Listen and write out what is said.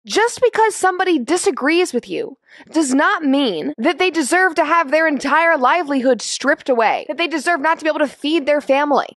Just because somebody disagrees with you does not mean that they deserve to have their entire livelihood stripped away, that they deserve not to be able to feed their family.